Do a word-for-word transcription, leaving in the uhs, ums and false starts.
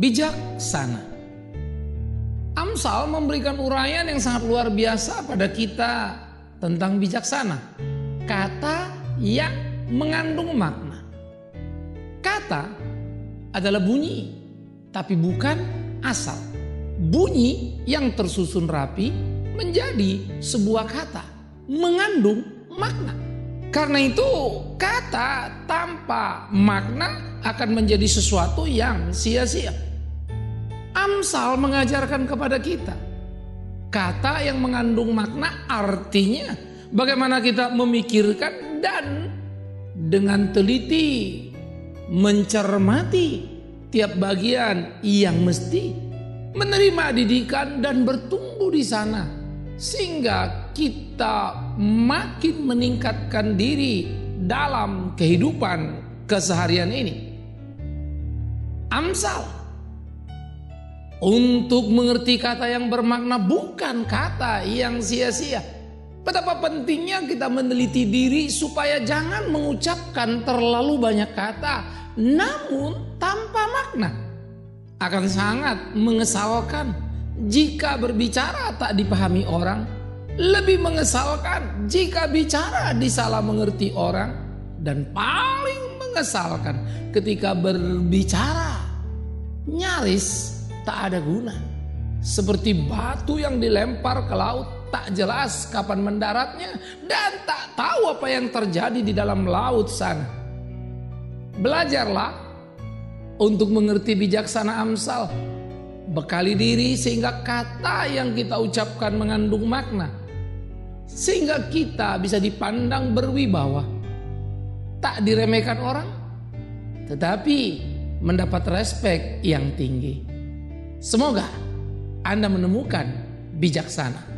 bijaksana. Amsal memberikan uraian yang sangat luar biasa pada kita tentang bijaksana. Kata yang mengandung makna. Kata adalah bunyi, tapi bukan asal. Bunyi yang tersusun rapi menjadi sebuah kata, mengandung makna. Karena itu kata tanpa makna akan menjadi sesuatu yang sia-sia. Amsal mengajarkan kepada kita, kata yang mengandung makna artinya bagaimana kita memikirkan dan dengan teliti mencermati tiap bagian yang mesti menerima didikan dan bertumbuh di sana, sehingga kita makin meningkatkan diri dalam kehidupan keseharian ini. Amsal untuk mengerti kata yang bermakna, bukan kata yang sia-sia. Betapa pentingnya kita meneliti diri supaya jangan mengucapkan terlalu banyak kata namun tanpa makna. Akan sangat mengesalkan jika berbicara tak dipahami orang, lebih mengesalkan jika bicara disalah mengerti orang, dan paling mengesalkan ketika berbicara nyaris tak ada guna. Seperti batu yang dilempar ke laut, tak jelas kapan mendaratnya dan tak tahu apa yang terjadi di dalam laut sana. Belajarlah untuk mengerti bijaksana Amsal. Bekali diri sehingga kata yang kita ucapkan mengandung makna, sehingga kita bisa dipandang berwibawa, tak diremehkan orang, tetapi mendapat respek yang tinggi. Semoga Anda menemukan bijaksana.